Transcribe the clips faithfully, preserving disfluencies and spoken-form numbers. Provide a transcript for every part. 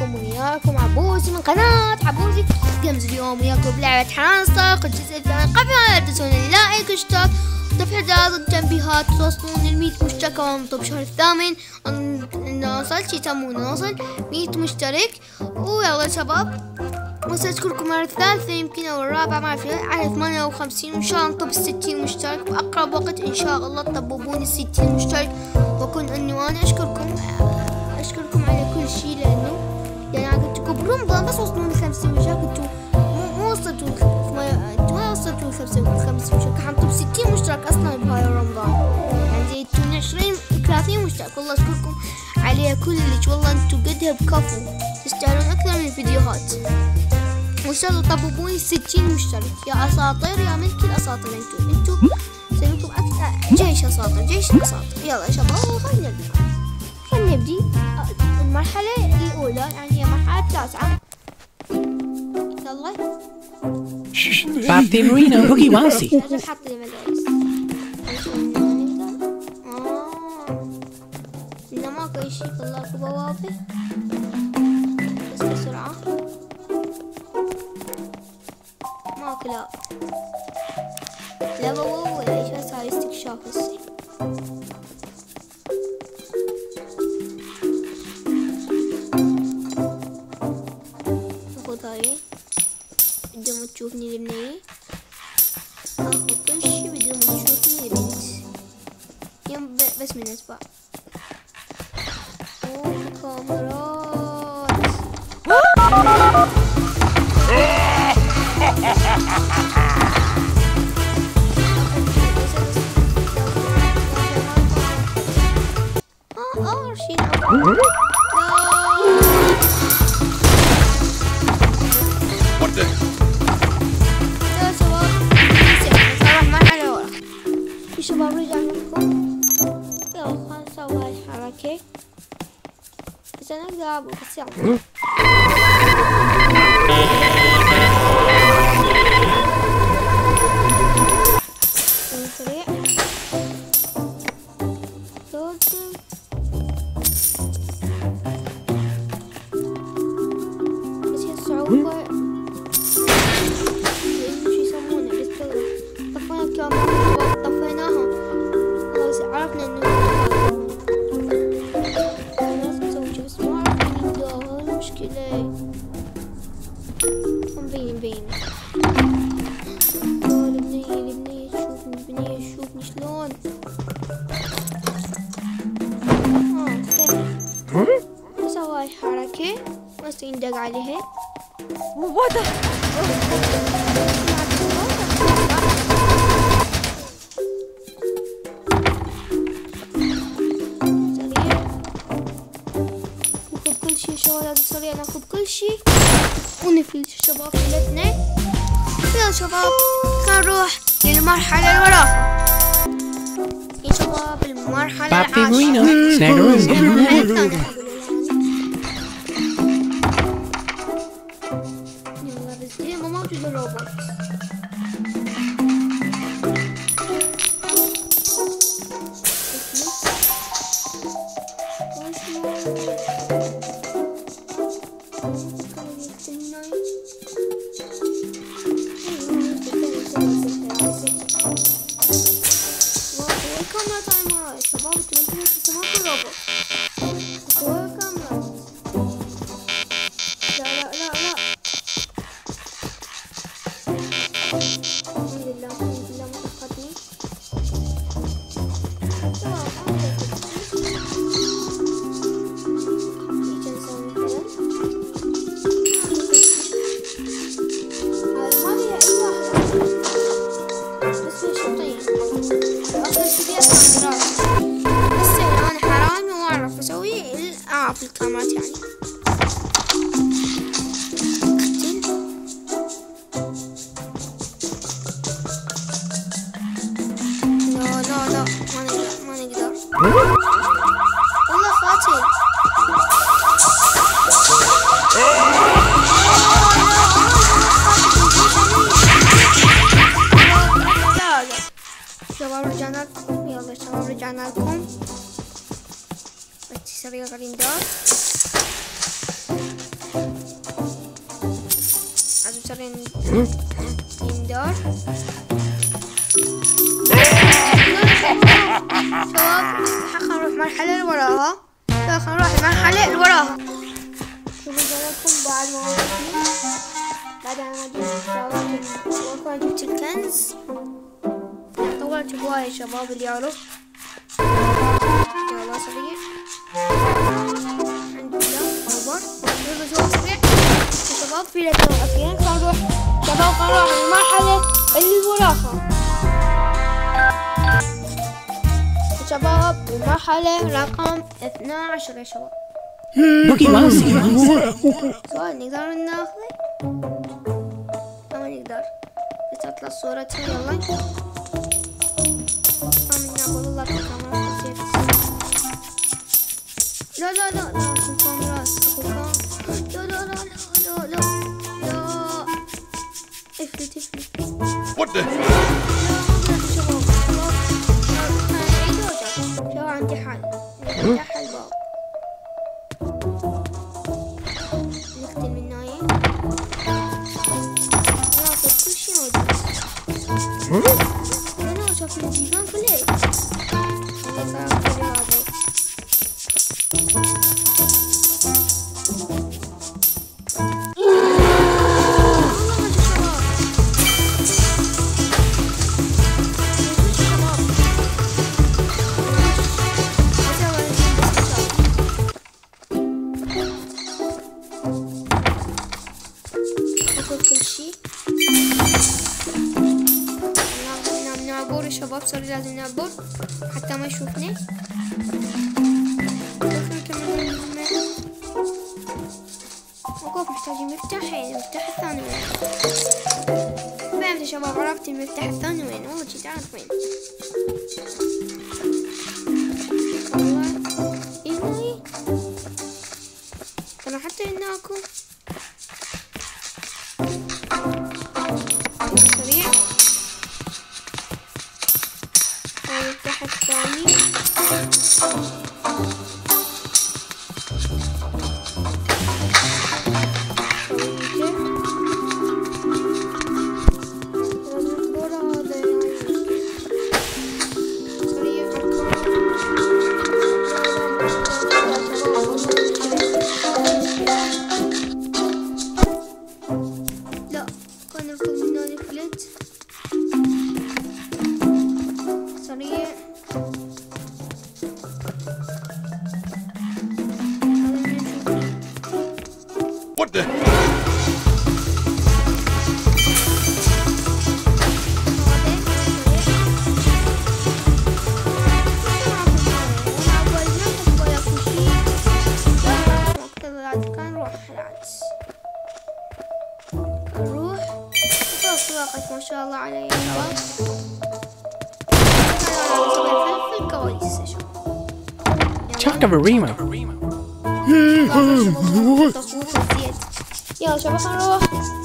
معكم وياكم عبوسي من قناة عبوسي جيمز. اليوم وياكم بلعبة حنصق الجزء الثاني. قبل ما تنسون اللايك واشتراك وتفعيل التنبيهات توصلون للمية مشترك ونطلب شهر الثامن نوصل شي يسمونه نوصل مية مشترك. ويلا شباب وسأذكركم مرة ثالثة يمكن أو الرابعة ما أعرف على ثمانية وخمسين وإن شاء الله نطب الستين مشترك بأقرب وقت إن شاء الله تطببون الستين مشترك. وكن أنه أنا أشكركم أشكركم على كل شيء لأنه يعني كنتوا تكبرون بس وصلون لخمسين مشترك. كنتوا مو وصلتوا انتوا ما وصلتوا لخمسين مشترك حنطب ستين مشترك أصلا بهاي رمضان يعني زيتون عشرين ثلاثين مشترك. والله أشكركم عليها كلش والله انتوا قدها بكفو تستاهلون أكثر من الفيديوهات. وإن شاء الله طببوني ستين مشترك يا أساطير يا ملك الأساطير. انتوا انتوا سويكم أكثر جيش أساطير جيش الأساطير. يلا يا شباب خلينا نبدأ خلينا نبدي المرحلة الأولى يعني هي مرحلة التاسعة. يلا بابتي مارينا بوكي وانسي. لازم أحط لي مدارس. إذا ماكو شي طلعوا بوابة بس بسرعة ماكو لا لا بوابة ولا إيش بس هاي استكشاف هسي. ناخذ هاي بدون ما تشوفني البنية آخذ كل شي بدون ما تشوفني البنت يوم بس من أسبوع. كاميرات اه اه شيء يا شباب صراحة مرحلة ورا في شباب رجعنا لكم. يلا خلنا نسوي هاي الحركة بس أنا أقدر ألعب بس يلا سريع لازم بس هي الصعوبة لأنه شو يسمونه بس طفينا الكاميرا طفيناها خلاص عرفنا إنه مبين مبين البنية البنية تشوفني البنية تشوفني شلون اه سهل اسوي هاي الحركة بس يندق عليها وات سريع ناخذ كل شي شباب سريع ناخذ كل شي ونفل شباب فلتنا. يلا شباب خلينا نروح للمرحلة اللي وراها يا شباب المرحلة بابتي العاشرة. مارينا سناجروز. المرحلة الثانية يلا بس دي ما موجود الروبوت. في الكاميرات يعني لا لا لا ما نقدر ما نقدر والله قاتل. لا لا شباب رجعنا لكم. يلا شباب رجعنا لكم بس سريع قاعدين دار يندار. شباب خلينا نروح المرحلة اللي وراها. خلينا نروح المرحلة اللي وراها. شوفوا لكم بعد ما وصلنا، بعد ما جبت شغلات جبت الكنز. طولت هواية يا شباب اللي يعرف. يلا سريع. الحمد لله أكبر. يلا شباب سريع. شباب في لك أخيرا خلينا نروح. شباب خلينا نروح المرحلة اللي وراها. شباب المرحلة رقم اثنا عشر يا شباب. بوكي ماوسي. سؤال نقدر ناخذه؟ ما نقدر. بس تطلع صورتها يلا. آمين نقول الله بالكاميرا زيت. لا لا لا لا أكو كاميرات أكو كام. لا لا لا لا لا لا لا. افلت افلت. What the? شباب عندي حل. نفتح الباب. نقتل من نايم. ناخذ كل شيء موجود. أنا شوف الجيبان كله. شباب صار لازم نعبر حتى ما يشوفني. وقف محتاجين مفتاحين. المفتاح الثاني وين؟ فهمت يا شباب، عرفت المفتاح الثاني وين. والله جيت أعرف وين. والله إيه ترى حتى هناكم. سريع. المفتاح الثاني. لا كان نركب من هنا نفلت. سريع. What the? ما شاء الله علي يا شباب. في الكواليس يا شباب. Chocobarima. يلا شباب خلينا نروح.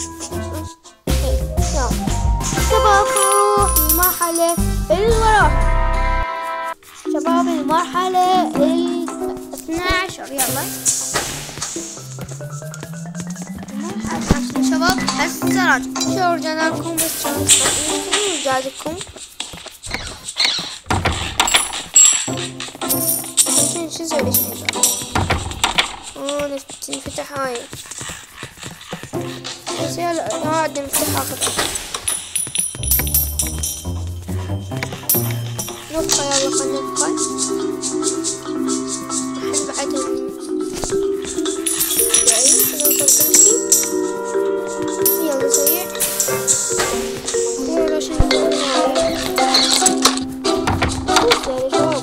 يلا شباب خلينا نروح المرحلة اللي وراها. شباب المرحلة الاثنى عشر. يلا يا شباب بس الزراج. شو رجعنا لكم بس رجع لكم. شو زي ليش نقدر. اوه نفتح هاي. بس يلا نقعد نفتح اخر. نبقى يلا خلينا نبقى. الحين بعد يلا سريع. يلا عشان نقول يا شباب.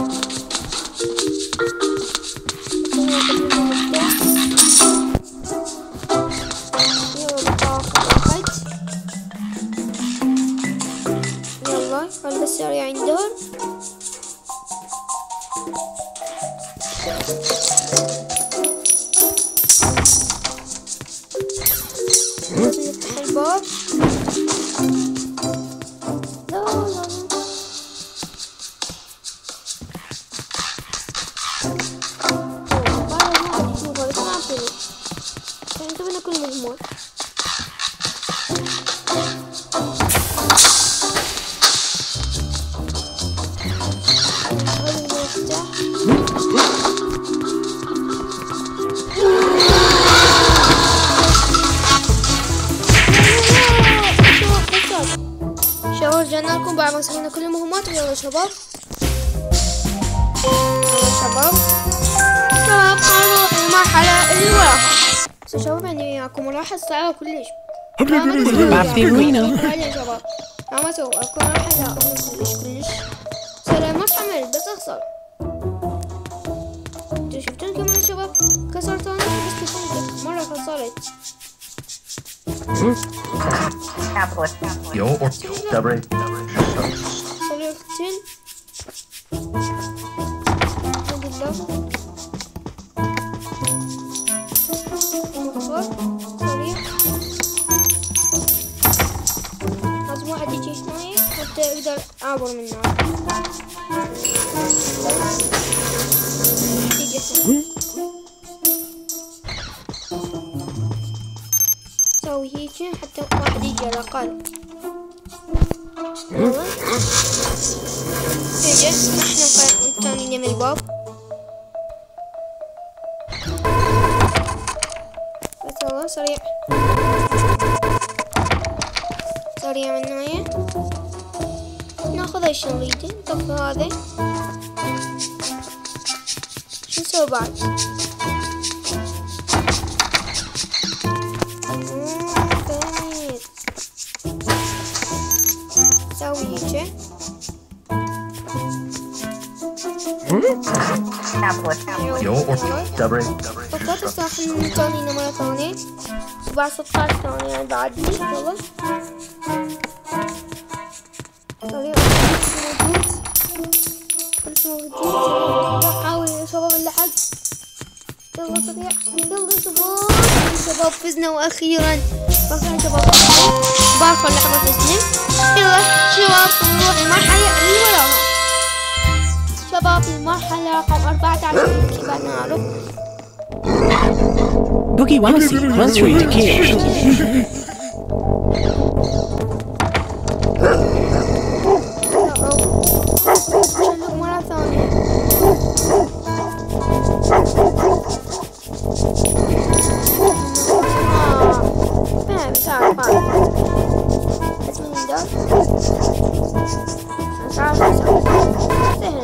يلا خلي بس سريع عندهم. نفتح الباب. لا لا لا ما تشوفوا لكن عارفين كان كلنا كل مجموع. خلاص سوينا كل المهمات. ويلا شباب يلا شباب شباب نروح المرحلة اللي وراها. بس شباب يعني وياكم راح صعبة كلش. Ballerina. يا شباب ما اسوي اكو مرحلة كلش كلش سهلة ما اتحمل بس اخسر. انتوا شفتون كمان يا شباب كسرت انا بس كسرت مرة خسرت. Yo or double. صريختين صريخ لازم واحد يجي هنا حتى اقدر اعبر من النار. سوي هيجي حتى واحد يجي على الاقل. يلا نجي احنا مستنيين من الباب. بس والله سريع سريع من هاي. ناخذ ايش نريد نطفي هذا. شو نسوي بعد؟ سوي هيجي Yo or double. فقط استخدم الثانية مرة ثانية وبعد ستة عشر ثانية يعني بعدني. يلا سريع موجود كلش موجود. حاول يا شباب اللحق. يلا سريع يلا شباب شباب فزنا واخيرا واخيرا شباب بارك اللحظة فزنا. يلا شباب نروح المرحلة اللي وراها. شباب المرحلة رقم أربعة عشر يمكن بعد نعرف. Boogie Wowsy runs through the cage. شلوك مرة ثانية. فاهم تعرف فاهم بس من ده مش عارف اسوي سهل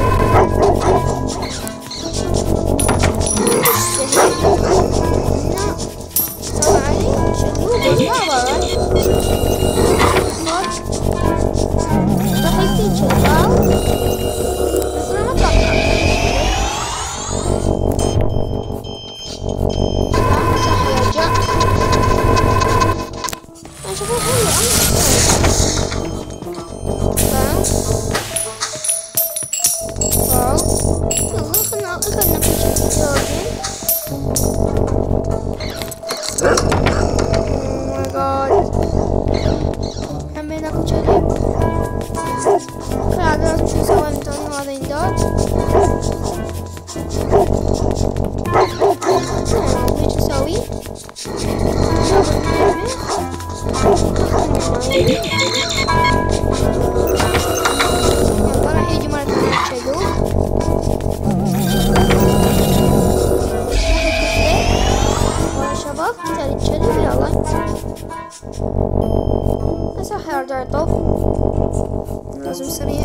لازم سريع.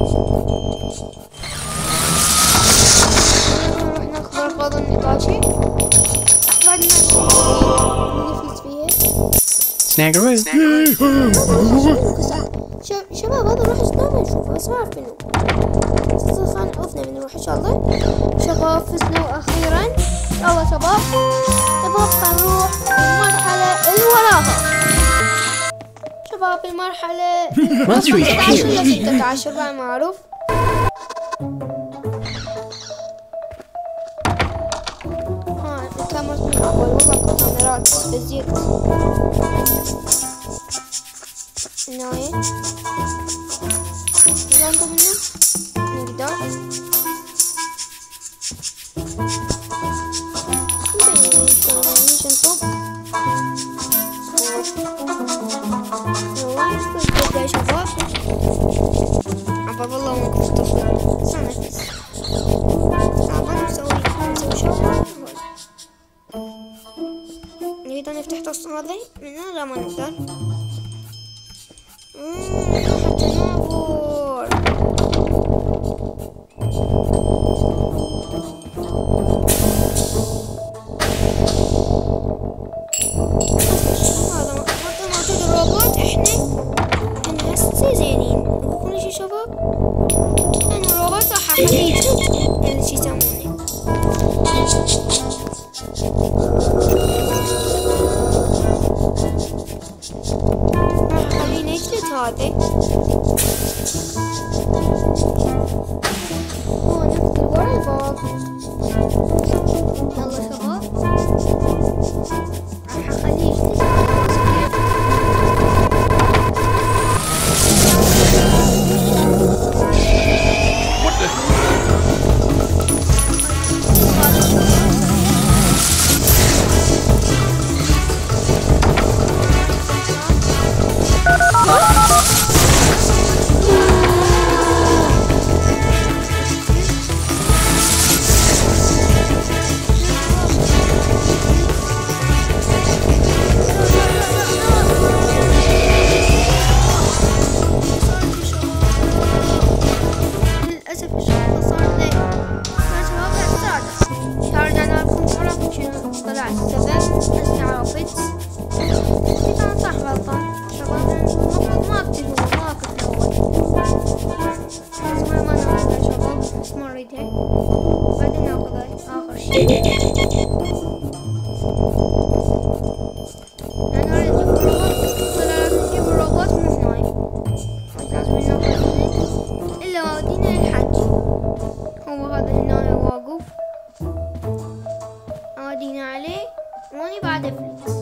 نروح ناخذ الغاضة النقاشي بعد ما نفلت فيها. Snaggeroo. شباب هذا نروح دائما نشوفه بس ما اعرف منه. خلينا نعوفنا من نروح ان شاء الله. شباب فزنا اخيرا. يلا شباب نبقى نروح المرحلة اللي وراها. شباب المرحلة ستة عشر إلى ستة عشر بعد ما أعرف. ها الكاميرا من أول والله كاميرات بزيت. ناية نقدر منه نقدر يا شباب عبر والله ما كنت طفل سنة تعبان نسوي نسوي شغل. نريد نفتح تص هذي من هنا لا ما نقدر. حتى نابو فيت فيت أنا صح غلطان شباب، المفروض ما أقتل هو ما أقتل الأول، لازم ما ناخذ يا شباب، بس ما نريد هيك، بعدين ناخذ آخر شي. أنا أريد أجيب الروبوت، لازم نجيب الروبوت من هناي، لازم ناخذ إلا ما ودينا للحج. هو هذا هنا واقف ودينا عليه واني بعد افلت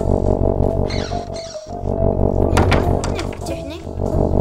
نفتح هنا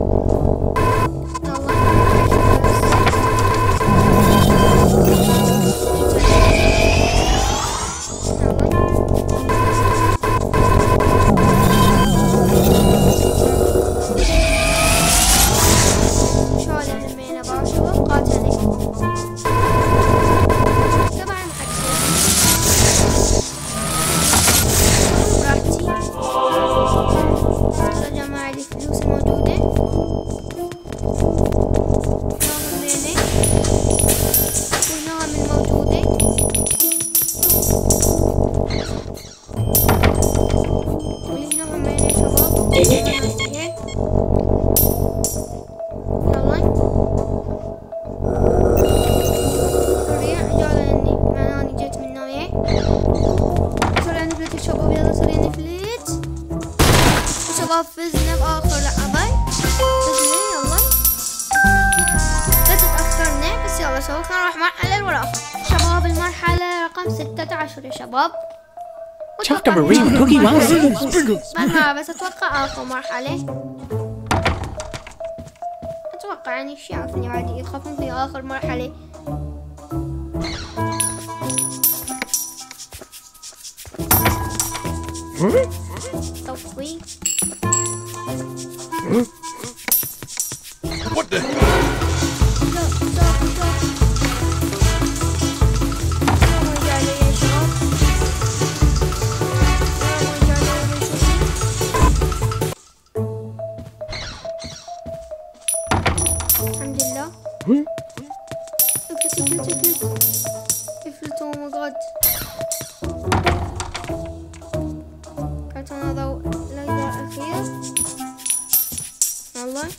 فزنا بآخر لعبة، فزنا يلا، بس تأخرنا بس يلا شباب خلينا نروح مرحلة الوراء. شباب المرحلة رقم ستة عشر يا شباب. Chocolate Marie Cookie Monster. ما بس أتوقع آخر مرحلة. أتوقع يعني شي عارفني عادي يخافون في آخر مرحلة. طفي. What the? الحمد لله. افلت افلت افلت افلت. اوه ماي جاد. كانت هذا الليزر الأخير. والله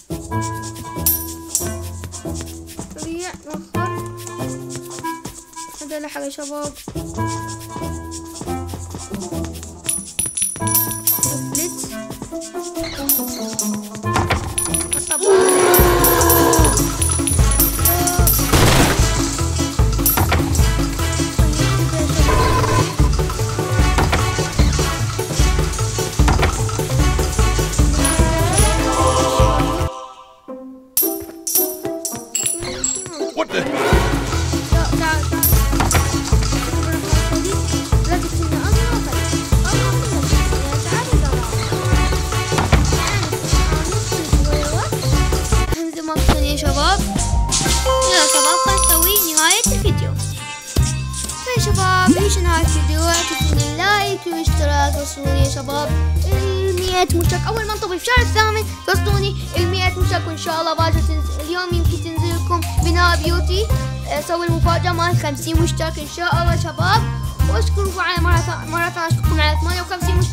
سريع وخر. هذا لحق يا شباب. افلت. What the? يا شباب يا شباب نسوي نهاية الفيديو. يا شباب ايش نهاية الفيديو؟ اكتبوا لي لايك واشتراك، وصلوني يا شباب المية مشترك. اول ما نطبق في الشهر الثامن توصلوني المية مشترك، وان شاء الله باكر تنزل اليوم، يمكن تنزل لكم بناء بيوتي اسوي المفاجأة مال خمسين مشترك ان شاء الله شباب. واشكركم على مرة مرة اشكركم على ثمانية وخمسين مشترك.